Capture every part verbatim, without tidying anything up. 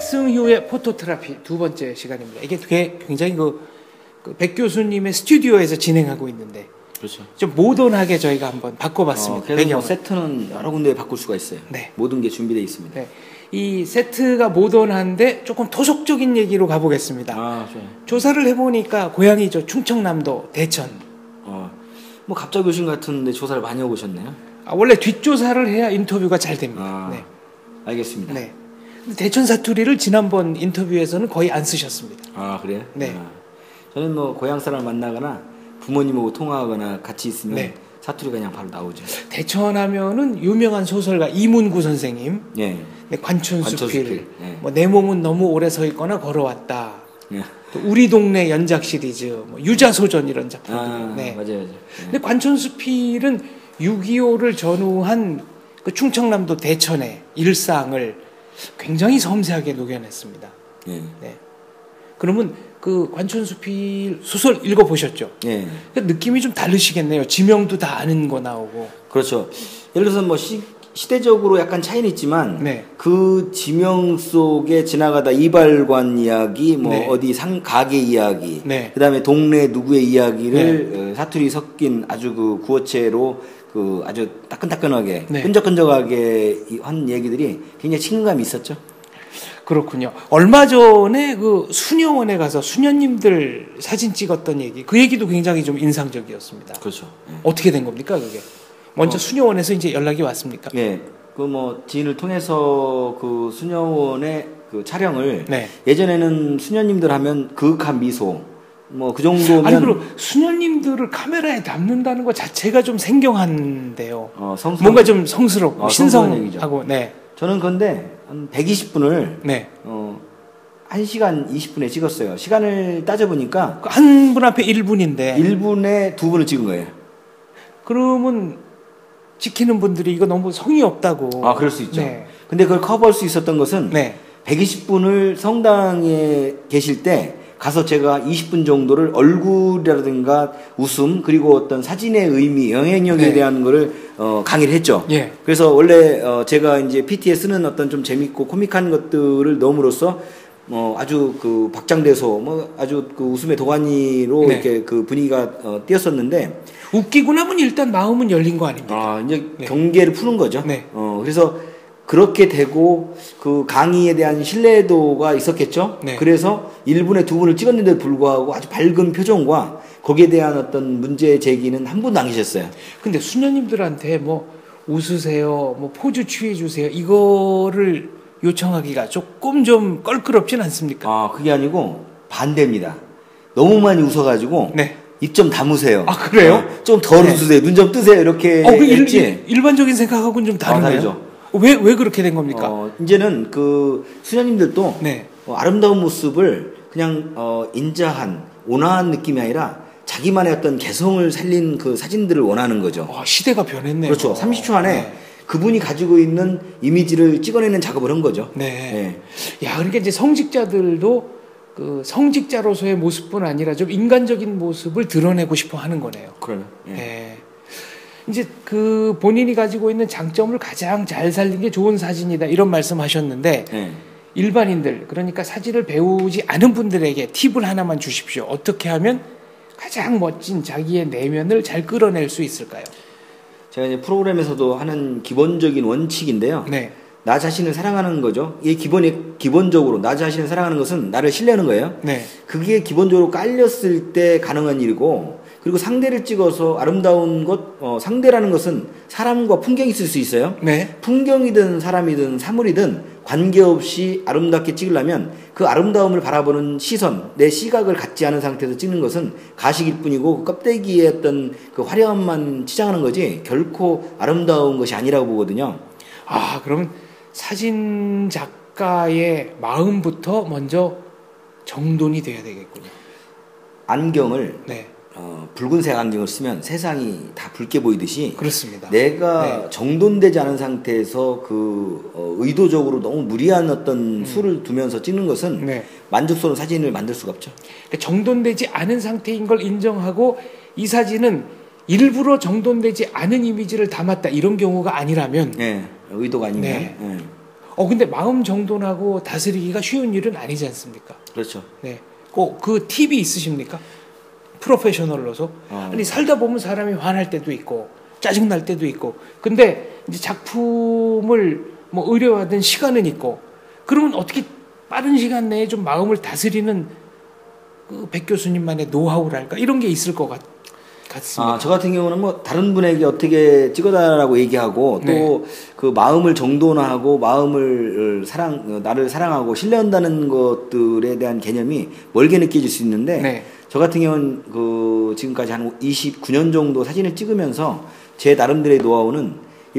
탑승 포토트라피 두 번째 시간입니다. 이게 되게 굉장히 그, 그 백 교수님의 스튜디오에서 진행하고 있는데 그렇죠. 좀 모던하게 저희가 한번 바꿔봤습니다. 어, 그래서 뭐 세트는 여러 군데 바꿀 수가 있어요. 네. 모든 게 준비되어 있습니다. 네. 이 세트가 모던한데 조금 토속적인 얘기로 가보겠습니다. 아, 좋아요. 조사를 해보니까 고향이 저 충청남도 대천. 어, 뭐 갑자기 오신 것 같은데 조사를 많이 해보셨네요. 아, 원래 뒷조사를 해야 인터뷰가 잘 됩니다. 아, 네. 알겠습니다. 네. 대천 사투리를 지난번 인터뷰에서는 거의 안 쓰셨습니다. 아, 그래요? 네. 아, 저는 뭐 고향 사람 만나거나 부모님하고 통화하거나 같이 있으면 네. 사투리가 그냥 바로 나오죠. 대천하면은 유명한 소설가 이문구 선생님, 예. 네, 관촌수필, 관촌수필, 네. 뭐 내 몸은 너무 오래 서 있거나 걸어왔다. 예. 또 우리 동네 연작 시리즈, 뭐 유자소전 이런 작품들. 아, 네. 맞아요, 맞아요. 예. 근데 관촌수필은 육이오를 전후한 그 충청남도 대천의 일상을 굉장히 섬세하게 녹여냈습니다. 예. 네. 그러면 그 관촌수필 소설 읽어보셨죠? 예. 그러니까 느낌이 좀 다르시겠네요. 지명도 다 아는 거 나오고. 그렇죠. 예를 들어서 뭐 시, 시대적으로 약간 차이는 있지만 네. 그 지명 속에 지나가다 이발관 이야기, 뭐 네. 어디 상 가게 이야기, 네. 그다음에 동네 누구의 이야기를 어, 사투리 섞인 아주 그 구어체로 그 아주 따끈따끈하게 네. 끈적끈적하게 한 얘기들이 굉장히 친근감이 있었죠. 그렇군요. 얼마 전에 그 수녀원에 가서 수녀님들 사진 찍었던 얘기, 그 얘기도 굉장히 좀 인상적이었습니다. 그렇죠. 예. 어떻게 된 겁니까, 그게? 먼저 어. 수녀원에서 이제 연락이 왔습니까? 예. 그 뭐 지인을 통해서 그 수녀원의 그 촬영을 네. 예전에는 수녀님들 하면 그윽한 미소 뭐 그 정도면 아니, 그리고 수녀님들을 카메라에 담는다는 것 자체가 좀 생경한데요. 어, 성스러운- 뭔가 좀 성스럽고 어, 성스러운 신성하고, 네. 저는 근데 한 백이십 분을 네. 어, 한 시간 이십 분에 찍었어요. 시간을 따져보니까 한 분 앞에 일 분인데. 일 분에 두 분을 찍은 거예요. 그러면 지키는 분들이 이거 너무 성의 없다고. 아, 그럴 수 있죠. 네. 근데 그걸 커버할 수 있었던 것은 네. 백이십 분을 성당에 계실 때 가서 제가 이십 분 정도를 얼굴이라든가 웃음 그리고 어떤 사진의 의미, 영향력에 네. 대한 거를 어, 강의를 했죠. 예. 그래서 원래 어, 제가 이제 피티에 쓰는 어떤 좀 재밌고 코믹한 것들을 넣음으로써 어, 아주 그 박장대소, 뭐 아주 그 웃음의 도가니로 네. 이렇게 그 분위기가 어, 띄었었는데 웃기고 나면 일단 마음은 열린 거 아닙니까? 아, 이제 네. 경계를 푸는 거죠. 네. 어, 그래서 그렇게 되고 그 강의에 대한 신뢰도가 있었겠죠. 네. 그래서 일 분에 두 분을 찍었는데도 불구하고 아주 밝은 표정과 거기에 대한 어떤 문제 제기는 한 분도 안 계셨어요. 근데 수녀님들한테 뭐 웃으세요, 뭐 포즈 취해 주세요, 이거를 요청하기가 조금 좀 껄끄럽진 않습니까? 아, 그게 아니고 반대입니다. 너무 많이 웃어가지고 네. 입 좀 다무세요. 아, 그래요? 어, 좀 덜 네. 웃으세요. 눈 좀 뜨세요. 이렇게 어, 그 일, 했지. 일, 일반적인 생각하고는 좀 다르네요. 아, 다르죠. 왜, 왜 그렇게 된 겁니까? 어, 이제는 그 수녀님들도 네. 어, 아름다운 모습을 그냥 어, 인자한 온화한 느낌이 아니라 자기만의 어떤 개성을 살린 그 사진들을 원하는 거죠. 와, 시대가 변했네요. 그렇죠. 삼십 초 안에 네. 그분이 가지고 있는 이미지를 찍어내는 작업을 한 거죠. 네. 야, 그러니까 이제 성직자들도 그 성직자로서의 모습뿐 아니라 좀 인간적인 모습을 드러내고 싶어 하는 거네요. 그래요. 예. 네. 이제 그 본인이 가지고 있는 장점을 가장 잘 살린 게 좋은 사진이다 이런 말씀하셨는데 예. 일반인들 그러니까 사진을 배우지 않은 분들에게 팁을 하나만 주십시오. 어떻게 하면 가장 멋진 자기의 내면을 잘 끌어낼 수 있을까요? 제가 이제 프로그램에서도 하는 기본적인 원칙인데요. 네. 나 자신을 사랑하는 거죠. 이 기본이 기본적으로 나 자신을 사랑하는 것은 나를 신뢰하는 거예요. 네. 그게 기본적으로 깔렸을 때 가능한 일이고, 그리고 상대를 찍어서 아름다운 것, 어, 상대라는 것은 사람과 풍경이 있을 수 있어요. 네. 풍경이든 사람이든 사물이든 관계없이 아름답게 찍으려면 그 아름다움을 바라보는 시선, 내 시각을 갖지 않은 상태에서 찍는 것은 가식일 뿐이고 그 껍데기에 어떤 그 화려함만 치장하는 거지 결코 아름다운 것이 아니라고 보거든요. 아, 그러면 사진 작가의 마음부터 먼저 정돈이 돼야 되겠군요. 안경을 네. 어, 붉은색 안경을 쓰면 세상이 다 붉게 보이듯이 그렇습니다. 내가 네. 정돈되지 않은 상태에서 그 어, 의도적으로 너무 무리한 어떤 음. 수를 두면서 찍는 것은 네. 만족스러운 사진을 만들 수가 없죠. 그러니까 정돈되지 않은 상태인 걸 인정하고 이 사진은 일부러 정돈되지 않은 이미지를 담았다 이런 경우가 아니라면 네, 의도가 아니면. 네. 네. 어 근데 마음 정돈하고 다스리기가 쉬운 일은 아니지 않습니까? 그렇죠. 네. 꼭 그 팁이 있으십니까? 프로페셔널로서. 어. 아니 살다 보면 사람이 화날 때도 있고 짜증 날 때도 있고. 근데 이제 작품을 뭐 의뢰하던 시간은 있고. 그러면 어떻게 빠른 시간 내에 좀 마음을 다스리는 그 백 교수님만의 노하우랄까 이런 게 있을 것 같, 같습니다. 아, 저 같은 경우는 뭐 다른 분에게 어떻게 찍어달라고 얘기하고 또 그 네. 마음을 정돈하고 마음을 사랑 나를 사랑하고 신뢰한다는 것들에 대한 개념이 멀게 느껴질 수 있는데 네. 저 같은 경우는 그 지금까지 한 이십구 년 정도 사진을 찍으면서 제 나름대로의 노하우는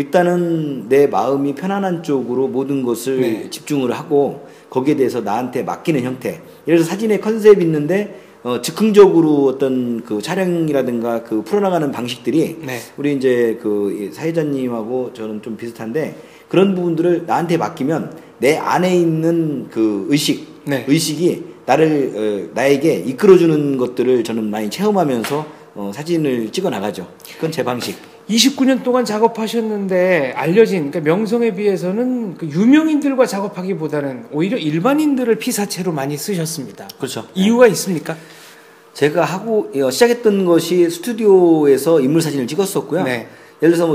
일단은 내 마음이 편안한 쪽으로 모든 것을 네. 집중을 하고 거기에 대해서 나한테 맡기는 형태. 예를 들어서 사진에 컨셉이 있는데 어, 즉흥적으로 어떤 그 촬영이라든가 그 풀어나가는 방식들이 네. 우리 이제 그 사회자님하고 저는 좀 비슷한데 그런 부분들을 나한테 맡기면 내 안에 있는 그 의식, 네. 의식이 나를 어, 나에게 이끌어주는 것들을 저는 많이 체험하면서 어, 사진을 찍어 나가죠. 그건 제 방식. 이십구 년 동안 작업하셨는데 알려진 그러니까 명성에 비해서는 그 유명인들과 작업하기보다는 오히려 일반인들을 피사체로 많이 쓰셨습니다. 그렇죠. 이유가 있습니까? 제가 하고 어, 시작했던 것이 스튜디오에서 인물 사진을 찍었었고요. 네. 예를 들어서 뭐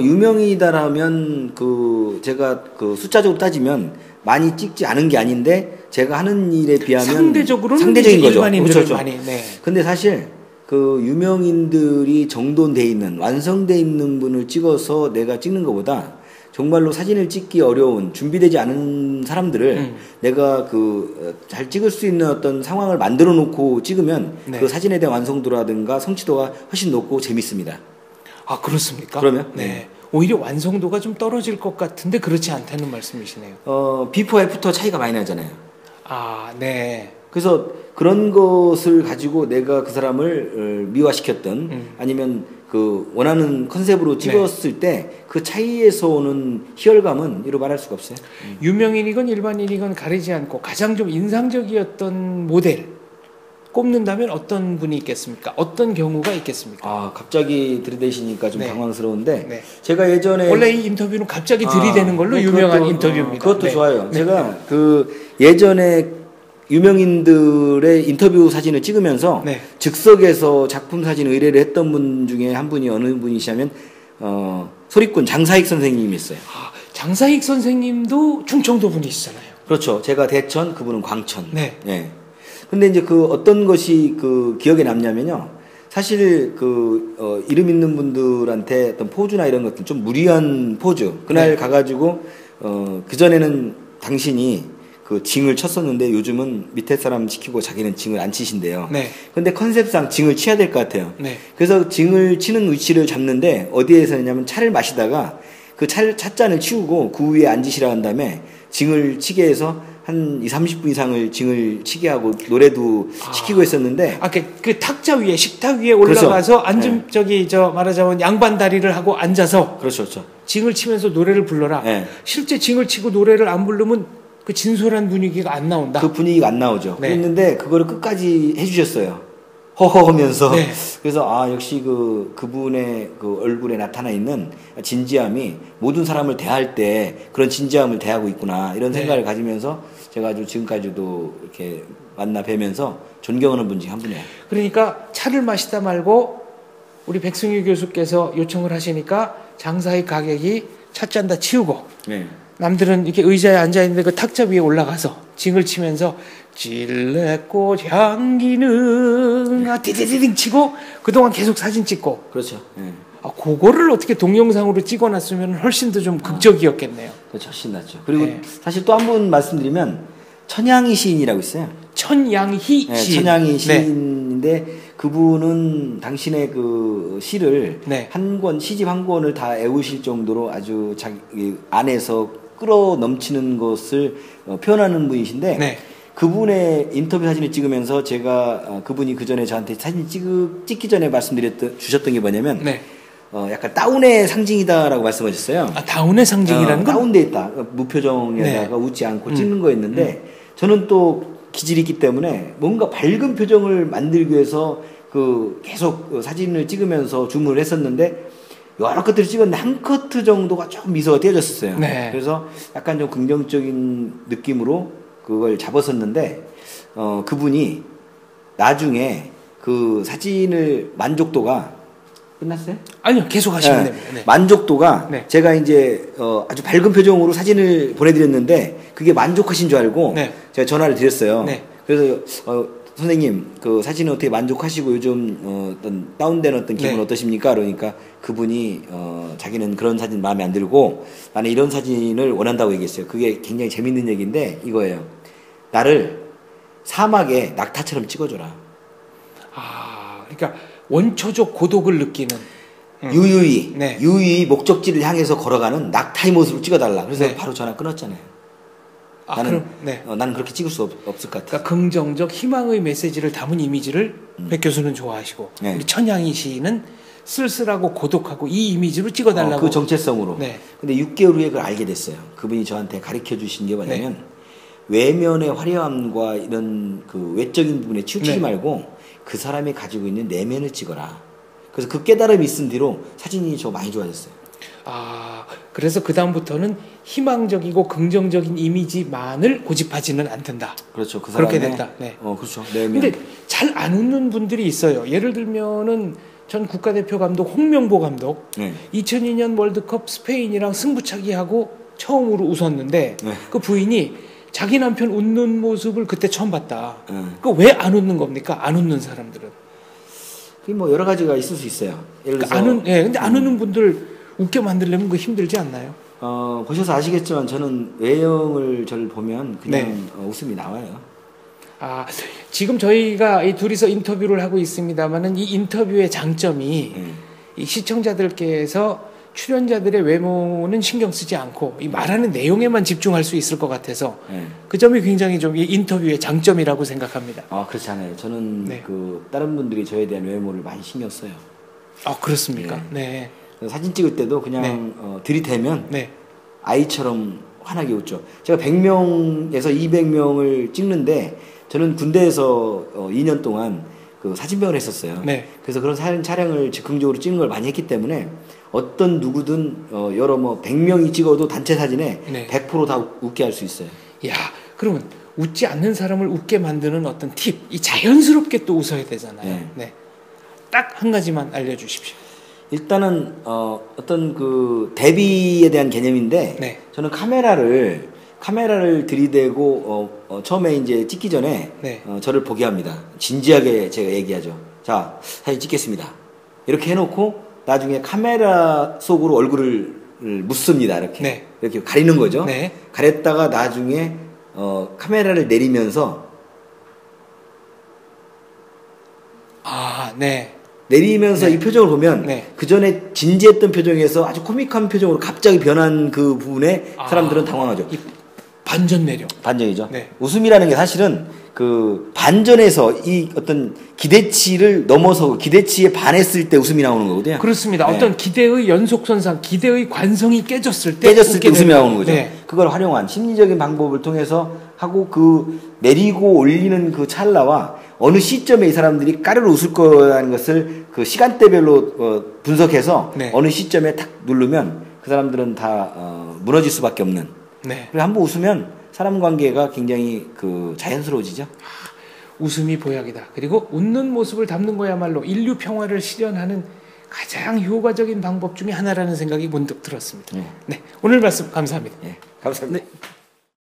유명이다라면 그 제가 그 숫자적으로 따지면 많이 찍지 않은 게 아닌데 제가 하는 일에 비하면 상대적으로는 상대적인 거죠. 일반인들을 그렇죠, 그렇죠. 많이. 네. 근데 사실 그 유명인들이 정돈돼 있는 완성돼 있는 분을 찍어서 내가 찍는 것보다 정말로 사진을 찍기 어려운 준비되지 않은 사람들을 음. 내가 그 잘 찍을 수 있는 어떤 상황을 만들어 놓고 찍으면 네. 그 사진에 대한 완성도라든가 성취도가 훨씬 높고 재밌습니다. 아 그렇습니까? 그러면? 네. 네. 오히려 완성도가 좀 떨어질 것 같은데 그렇지 않다는 말씀이시네요. 어, 비포 애프터 차이가 많이 나잖아요. 아 네. 그래서 그런 것을 가지고 내가 그 사람을 어, 미화시켰던 음. 아니면 그 원하는 컨셉으로 찍었을 때 그 차이에서 오는 희열감은 이루 말할 수가 없어요. 음. 유명인이건 일반인이건 가리지 않고 가장 좀 인상적이었던 모델 꼽는다면 어떤 분이 있겠습니까? 어떤 경우가 있겠습니까? 아 갑자기 들이대시니까 좀 네. 당황스러운데 네. 제가 예전에 원래 이 인터뷰는 갑자기 들이대는 걸로 아, 네, 유명한 그것도, 인터뷰입니다. 어, 그것도 네. 좋아요. 네. 제가 그 예전에 유명인들의 인터뷰 사진을 찍으면서 네. 즉석에서 작품 사진 의뢰를 했던 분 중에 한 분이 어느 분이시냐면 어, 소리꾼 장사익 선생님이 있어요. 아, 장사익 선생님도 충청도 분이시잖아요. 그렇죠. 제가 대천, 그분은 광천. 네. 예. 근데 이제 그 어떤 것이 그 기억에 남냐면요. 사실 그 어, 이름 있는 분들한테 어떤 포즈나 이런 것들 좀 무리한 포즈. 그날 네. 가가지고 어, 그 전에는 당신이 그 징을 쳤었는데 요즘은 밑에 사람 시키고 자기는 징을 안 치신대요. 네. 근데 컨셉상 징을 치야 될 것 같아요. 네. 그래서 징을 치는 위치를 잡는데 어디에서 했냐면 차를 마시다가 그 차, 찻잔을 치우고 그 위에 앉으시라 한 다음에 징을 치게 해서 한 이삼십 분 이상을 징을 치게 하고 노래도 아. 시키고 했었는데 아, 그, 그 탁자 위에 식탁 위에 올라가서 그렇죠. 앉은 네. 저기 저 말하자면 양반 다리를 하고 앉아서 그렇죠, 그렇죠. 징을 치면서 노래를 불러라. 네. 실제 징을 치고 노래를 안 부르면 그 진솔한 분위기가 안 나온다. 그 분위기가 안 나오죠. 네. 그랬는데 그거를 끝까지 해주셨어요. 허허하면서 네. 그래서 아 역시 그 그분의 그 얼굴에 나타나 있는 진지함이 모든 사람을 대할 때 그런 진지함을 대하고 있구나 이런 네. 생각을 가지면서 제가 아주 지금까지도 이렇게 만나 뵈면서 존경하는 분 중에 한 분이에요. 그러니까 차를 마시다 말고 우리 백승유 교수께서 요청을 하시니까 장사의 가격이 찻잔 다 치우고 네. 남들은 이렇게 의자에 앉아 있는데 그 탁자 위에 올라가서 징을 치면서 질레꽃 향기는 아 디디디딩 치고 그동안 계속 사진 찍고 그렇죠. 네. 아 그거를 어떻게 동영상으로 찍어놨으면 훨씬 더 좀 극적이었겠네요. 그렇죠. 훨씬 낫죠. 그리고 네. 사실 또 한 분 말씀드리면 천양희 시인이라고 있어요. 천양희 네, 시인. 천양희 네. 시인인데 그분은 당신의 그 시를 네. 한 권, 시집 한 권을 다 애우실 정도로 아주 자기 안에서 끌어 넘치는 것을 어, 표현하는 분이신데 네. 그분의 인터뷰 사진을 찍으면서 제가 어, 그분이 그 전에 저한테 사진 찍, 찍기 전에 말씀드렸던 주셨던 게 뭐냐면 네. 어, 약간 다운의 상징이다라고 말씀하셨어요. 아 다운의 상징이라는 어, 건 다운돼 있다. 무표정에다가 네. 웃지 않고 음. 찍는 거였는데 저는 또 기질이 있기 때문에 뭔가 밝은 표정을 만들기 위해서 그 계속 사진을 찍으면서 줌을 했었는데 여러 컷들을 찍었는데 한 커트 정도가 조금 미소가 띄어졌었어요. 네. 그래서 약간 좀 긍정적인 느낌으로 그걸 잡았었는데 어, 그분이 나중에 그 사진을 만족도가 끝났어요? 아니요, 계속 하시면 네. 됩니다. 네. 만족도가 네. 제가 이제 어, 아주 밝은 표정으로 사진을 보내드렸는데 그게 만족하신 줄 알고 네. 제가 전화를 드렸어요. 네. 그래서 어, 선생님 그 사진은 어떻게 만족하시고 요즘 어, 어떤 다운된 어떤 기분 네. 어떠십니까? 그러니까 그분이 어, 자기는 그런 사진 마음에 안 들고 나는 이런 사진을 원한다고 얘기했어요. 그게 굉장히 재밌는 얘기인데 이거예요. 나를 사막에 낙타처럼 찍어줘라. 아, 그러니까 원초적 고독을 느끼는 음. 유유히 네. 유유히 목적지를 향해서 걸어가는 낙타의 모습을 찍어달라. 그래서 네. 바로 전화 끊었잖아요. 아, 나는 그럼, 네. 어, 나는 그렇게 찍을 수 없, 없을 것 같아. 그러니까 긍정적 희망의 메시지를 담은 이미지를 음. 백 교수는 좋아하시고 네. 우리 천양희 씨는 쓸쓸하고 고독하고 이 이미지로 찍어달라고. 어, 그 정체성으로. 네. 근데 육 개월 후에 그걸 알게 됐어요. 그분이 저한테 가르쳐 주신 게 뭐냐면 네. 외면의 화려함과 이런 그 외적인 부분에 치우치지 네. 말고 그 사람이 가지고 있는 내면을 찍어라. 그래서 그 깨달음이 있은 뒤로 사진이 저 많이 좋아졌어요. 아, 그래서 그 다음부터는 희망적이고 긍정적인 이미지만을 고집하지는 않는다. 그렇죠. 그 사람의, 그렇게 됐다. 네. 어, 그렇죠. 내면. 근데 잘 안 웃는 분들이 있어요. 예를 들면은 전 국가대표 감독 홍명보 감독 네. 이천이 년 월드컵 스페인이랑 승부차기하고 처음으로 웃었는데 네. 그 부인이 자기 남편 웃는 모습을 그때 처음 봤다. 네. 그 왜 안 웃는 겁니까? 안 웃는 사람들은. 그게 뭐 여러 가지가 있을 수 있어요. 예를 들어서 그러니까 안 웃, 예, 근데 안 음. 웃는 분들 웃게 만들려면 그 힘들지 않나요? 어, 보셔서 아시겠지만 저는 외형을 저를 보면 그냥 네. 어, 웃음이 나와요. 아, 지금 저희가 이 둘이서 인터뷰를 하고 있습니다만은 이 인터뷰의 장점이 네. 이 시청자들께서 출연자들의 외모는 신경 쓰지 않고 이 말하는 내용에만 집중할 수 있을 것 같아서 네. 그 점이 굉장히 좀 이 인터뷰의 장점이라고 생각합니다. 아, 그렇지 않아요. 저는 네. 그 다른 분들이 저에 대한 외모를 많이 신경 써요. 아, 그렇습니까? 네. 그래서 사진 찍을 때도 그냥 네. 어, 들이대면 네. 아이처럼 환하게 웃죠. 제가 백 명에서 이백 명을 찍는데 저는 군대에서 어, 이 년 동안 그 사진병을 했었어요. 네. 그래서 그런 사진 촬영을 즉흥적으로 찍는 걸 많이 했기 때문에 어떤 누구든 어, 여러 뭐 백 명이 찍어도 단체 사진에 네. 백 퍼센트 다 웃게 할 수 있어요. 야, 그러면 웃지 않는 사람을 웃게 만드는 어떤 팁, 이 자연스럽게 또 웃어야 되잖아요. 네. 네. 딱 한 가지만 알려주십시오. 일단은 어, 어떤 그 대비에 대한 개념인데 네. 저는 카메라를 카메라를 들이대고 어, 어, 처음에 이제 찍기 전에 네. 어, 저를 보게 합니다. 진지하게 제가 얘기하죠. 자, 사진 찍겠습니다. 이렇게 해놓고 나중에 카메라 속으로 얼굴을 묻습니다. 이렇게 네. 이렇게 가리는 거죠. 네. 가렸다가 나중에 어, 카메라를 내리면서 아, 네. 내리면서 네. 이 표정을 보면 네. 그 전에 진지했던 표정에서 아주 코믹한 표정으로 갑자기 변한 그 부분에 아. 사람들은 당황하죠. 이 반전 매력. 반전이죠. 네. 웃음이라는 게 사실은 그 반전에서 이 어떤 기대치를 넘어서 기대치에 반했을 때 웃음이 나오는 거거든요. 그렇습니다. 네. 어떤 기대의 연속선상, 기대의 관성이 깨졌을 때 깨졌을 때 웃게 웃음이 되는 나오는 거죠. 네. 그걸 활용한 심리적인 방법을 통해서 하고 그 내리고 올리는 그 찰나와 어느 시점에 이 사람들이 까르르 웃을 거라는 것을 그 시간대별로 어 분석해서 네. 어느 시점에 탁 누르면 그 사람들은 다 어 무너질 수밖에 없는. 네. 그리고 한번 웃으면 사람 관계가 굉장히 그 자연스러워지죠. 웃음이 보약이다. 그리고 웃는 모습을 담는 거야말로 인류 평화를 실현하는 가장 효과적인 방법 중에 하나라는 생각이 문득 들었습니다. 네. 네. 오늘 말씀 감사합니다. 네. 감사합니다. 네.